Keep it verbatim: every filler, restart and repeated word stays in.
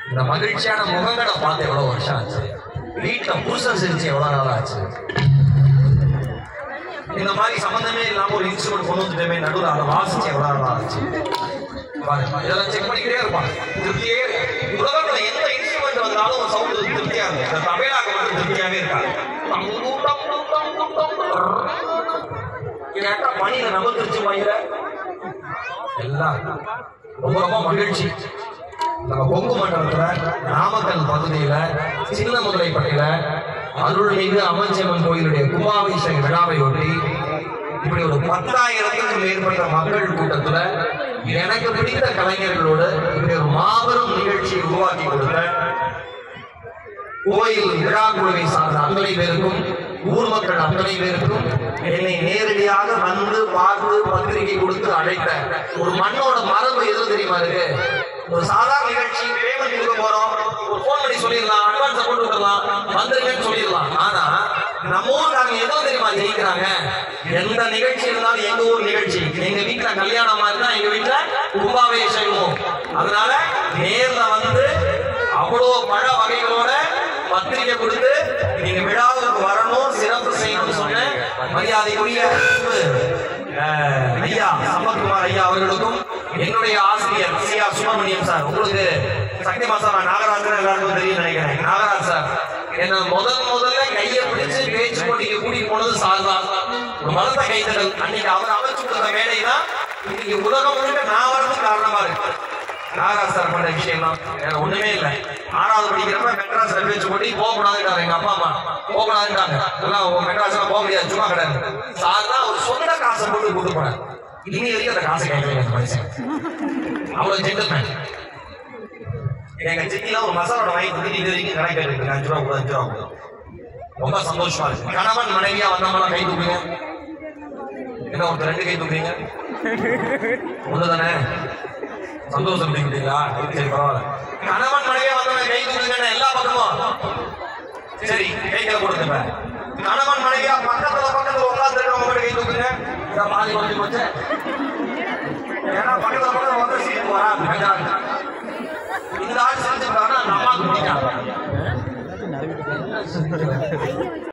இந்த மகிழ்ச்சியான முகங்களை பார்த்து எவ்வளவு வருஷம் ஆச்சு? வீட்டுல புருஷன் சிரிச்சு எவ்வளவு நாள் ஆச்சு? இந்த மாதிரி சம்பந்தமே இல்லாம ஒரு இன்ஸ்ட்ருமெண்ட் கொண்டு வந்துட்டே நடுவில் அதை வாசிச்சு எவ்வளவு நாள் ஆச்சு? இதெல்லாம் செக் பண்ணிக்கிட்டே இருப்பாங்க. திருப்தியே உலகத்துல எந்த இன்ஸ்ட்ருமெண்ட் வந்தாலும் ஒரு சவுண்ட் திருப்தியா இருக்கு. அந்த தமிழாக மட்டும் திருப்தியாவே இருக்காங்க. கேட்டா பணியில நம்பத்திருச்சு வாயில எல்லாம் ரொம்ப ரொம்ப மகிழ்ச்சி. நம்ம கொங்கு மண்டலத்துல நாமக்கல் பகுதியில சின்ன முதலைப்பட்டியில அருள்மிகு அமைச்சம்மன் கோயிலுடைய கும்பாபிஷேக விழாவை ஒட்டி இப்படி ஒரு பத்தாயிரத்துக்கும் மேற்பட்ட மக்கள் கூட்டத்துல எனக்கு பிடித்த கலைஞர்களோடு இப்படி ஒரு மாபெரும் நிகழ்ச்சியை உருவாக்கி கொடுத்த கோயில் விழா குழுவை சார்ந்த அத்தனை பேருக்கும் ஊர் மக்கள் அத்தனை பேருக்கும் என்னை நேரடியாக வந்து பார்த்து பத்திரிகை கொடுத்து அழைத்த ஒரு மண்ணோட மரபு எது தெரியுமா இருக்கு? ஒரு சாதாரண நிகழ்ச்சி பேமெண்ட் கொடுக்க போறோம், ஒரு போன் பண்ணி சொல்லிடலாம், அட்வான்ஸ் போட்டு விடலாம், வந்துருங்கன்னு சொல்லிடலாம். ஆனா நம்ம ஊர்காரங்க எதோ தெரியுமா ஜெயிக்கிறாங்க? எந்த நிகழ்ச்சி இருந்தாலும் எங்க ஊர் நிகழ்ச்சி, எங்க வீட்டுல கல்யாணம் மாதிரி தான் எங்க வீட்டுல கும்பாபிஷேகம். அதனால நேர்ல வந்து அவ்வளோ பழ வகைகளோட பத்திரிகை கொடுத்து நீங்க விழாவுக்கு வரணும், சிறப்பு செய்யணும்னு சொன்ன மரியாதைக்குரிய ஐயா சம்பத்குமார் ஐயா அவர்களுக்கும் என்னுடைய ஆசிரியர் சி ஆர் சுப்பிரமணியம் சார், உங்களுக்கு சக்திமா சார் நாகராஜன் எல்லாருக்கும் தெரியும் நினைக்கிறேன். நாகராஜ் சார் என்ன முதல் முதல்ல கையை பிடிச்சு பேச்சு போட்டிக்கு கூட்டிட்டு போனது சார் தான். ஒரு மலர்ந்த கைத்தடல் அன்னைக்கு அவர் அமைச்சு கொடுத்த வேலை தான் இன்னைக்கு உலகம் முழுக்க நான் வரது காரணமா இருக்கு. நாகராஜ் சார் பண்ண விஷயம் தான் வேற ஒண்ணுமே இல்லை. ஆறாவது படிக்கிறப்ப மெட்ராஸ் ரயில்வே போட்டி போகக்கூடாதுன்றாங்க எங்க அப்பா அம்மா, போகக்கூடாதுன்றாங்க. எல்லாம் மெட்ராஸ் போக முடியாது, சும்மா கிடையாது. சார் தான் ஒரு சொந்த காசை போட்டு கூட்டு போனார். இனி வரைக்கும் அந்த காசை கேட்கல மனுஷன், அவ்வளவு ஜென்டில்மேன். எங்க சிட்டில ஒரு மசாலோட வாங்கி கொடுத்து இது வரைக்கும் கணக்கு இருக்கு, அஞ்சு ரூபா கூட அஞ்சு ரூபா கூட. ரொம்ப சந்தோஷமா இருக்கு. கணவன் மனைவியா வந்தவங்களாம் கை தூக்குங்க. என்ன ஒருத்தர் ரெண்டு கை தூக்குறீங்க? ஒண்ணுதானே? சந்தோஷம் அப்படிங்களா? சரி பரவாயில்ல. கணவன் மனைவியா வந்தவங்க கை தூக்குங்க எல்லா பக்கமும். சரி கைகளை கொடுத்துங்க. கணவன் மனைவியா பக்கத்துல பக்கத்துல உட்கார்ந்து இருக்கவங்க கை தூக்குங்க. பாதி குறைஞ்சு போச்சு. ஏன்னா பக்கத்துல பக்கத்துல வந்து சீட்டு வராது. இந்த ஆள் செஞ்சுட்டாங்கன்னா அந்த அம்மாவுக்கு பிடிக்காது.